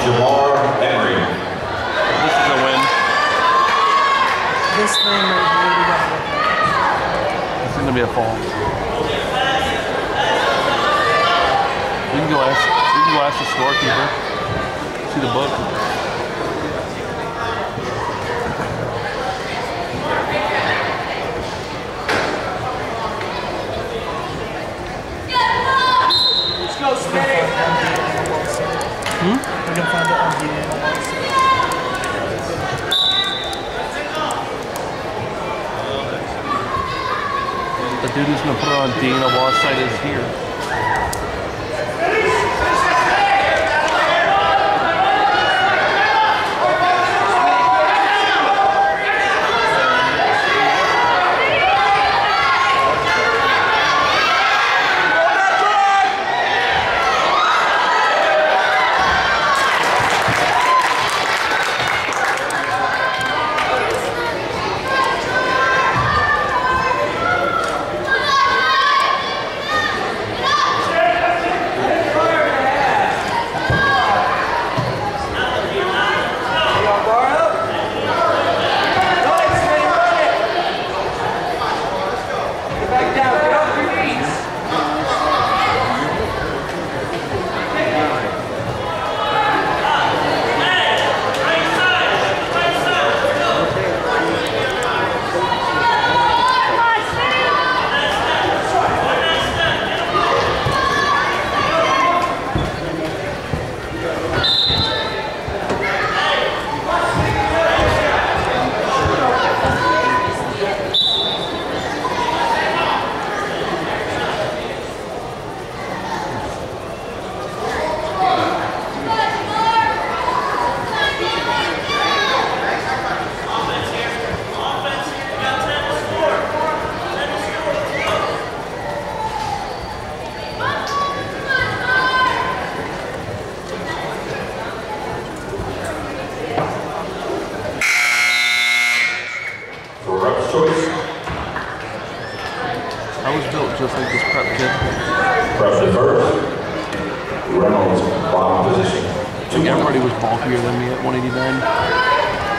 Jamar Emery. This is a win. This thing right here, we got to look at. It's going to be a fall. We can go ask the scorekeeper. See the book. Let's go, Smitty. We're going to find it on DNA. The dude who's going to put it on Dana Wallace's site is here. I was built just like this prep kid. Prep the first. Reynolds, bottom position. I think everybody was bulkier than me at 189.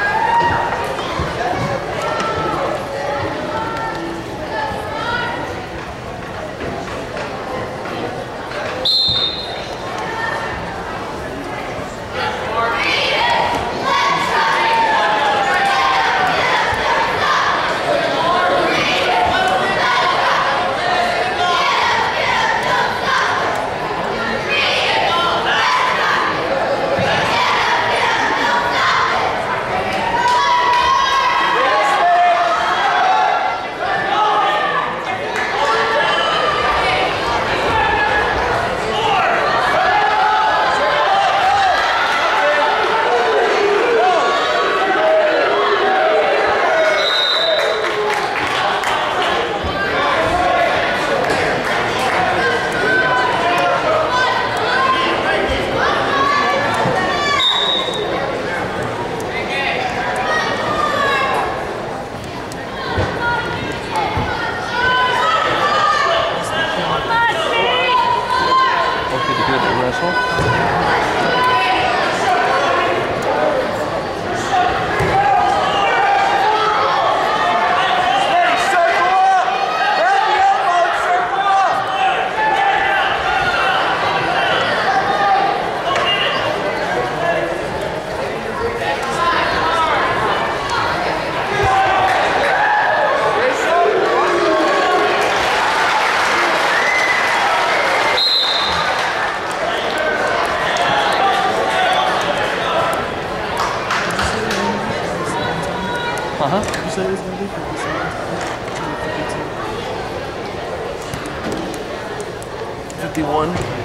You said it was going to be 52. 51.